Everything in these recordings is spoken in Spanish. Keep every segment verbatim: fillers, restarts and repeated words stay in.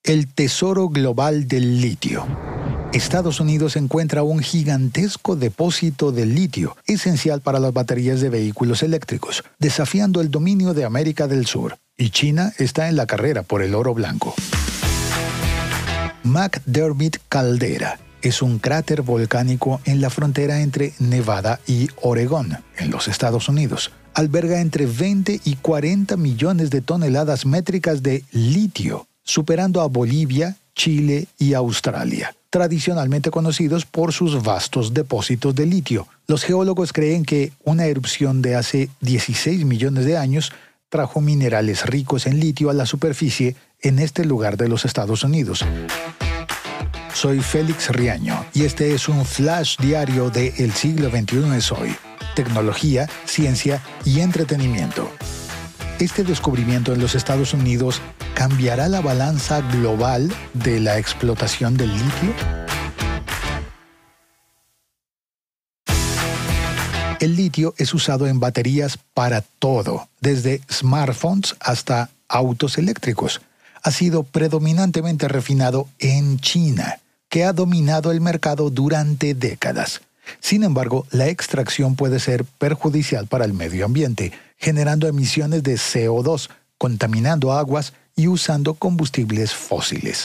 El tesoro global del litio. Estados Unidos encuentra un gigantesco depósito de litio, esencial para las baterías de vehículos eléctricos, desafiando el dominio de América del Sur. Y China está en la carrera por el oro blanco. McDermott Caldera es un cráter volcánico en la frontera entre Nevada y Oregón, en los Estados Unidos. Alberga entre veinte y cuarenta millones de toneladas métricas de litio, superando a Bolivia, Chile y Australia, tradicionalmente conocidos por sus vastos depósitos de litio. Los geólogos creen que una erupción de hace dieciséis millones de años trajo minerales ricos en litio a la superficie en este lugar de los Estados Unidos. Soy Félix Riaño y este es un flash diario de El siglo veintiuno es hoy. Tecnología, ciencia y entretenimiento. Este descubrimiento en los Estados Unidos cambiará la balanza global de la explotación del litio. El litio es usado en baterías para todo, desde smartphones hasta autos eléctricos. Ha sido predominantemente refinado en China, que ha dominado el mercado durante décadas. Sin embargo, la extracción puede ser perjudicial para el medio ambiente, generando emisiones de C O dos, contaminando aguas y usando combustibles fósiles.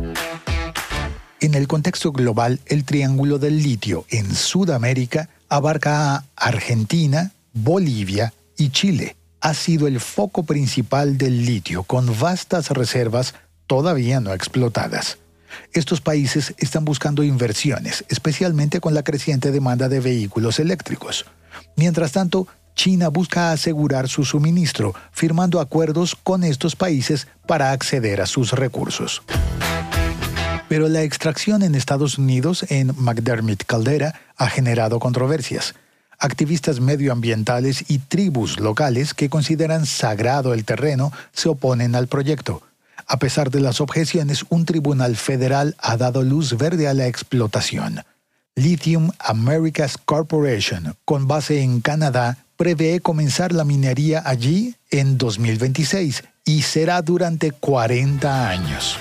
En el contexto global, el triángulo del litio en Sudamérica abarca a Argentina, Bolivia y Chile. Ha sido el foco principal del litio, con vastas reservas todavía no explotadas. Estos países están buscando inversiones, especialmente con la creciente demanda de vehículos eléctricos. Mientras tanto, China busca asegurar su suministro, firmando acuerdos con estos países para acceder a sus recursos. Pero la extracción en Estados Unidos, en McDermott Caldera, ha generado controversias. Activistas medioambientales y tribus locales que consideran sagrado el terreno se oponen al proyecto. A pesar de las objeciones, un tribunal federal ha dado luz verde a la explotación. Lithium Americas Corporation, con base en Canadá, prevé comenzar la minería allí en dos mil veintiséis y será durante cuarenta años.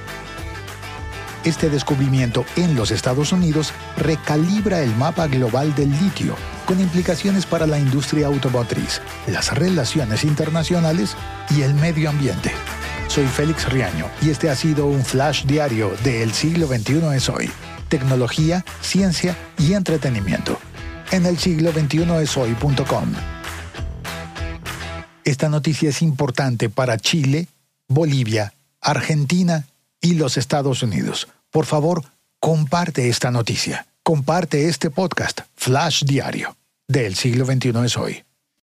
Este descubrimiento en los Estados Unidos recalibra el mapa global del litio, con implicaciones para la industria automotriz, las relaciones internacionales y el medio ambiente. Soy Félix Riaño y este ha sido un flash diario de El siglo veintiuno es hoy. Tecnología, ciencia y entretenimiento. En el siglo veintiuno es hoy punto com. Esta noticia es importante para Chile, Bolivia, Argentina y los Estados Unidos. Por favor, comparte esta noticia. Comparte este podcast, Flash Diario, de El siglo veintiuno es hoy.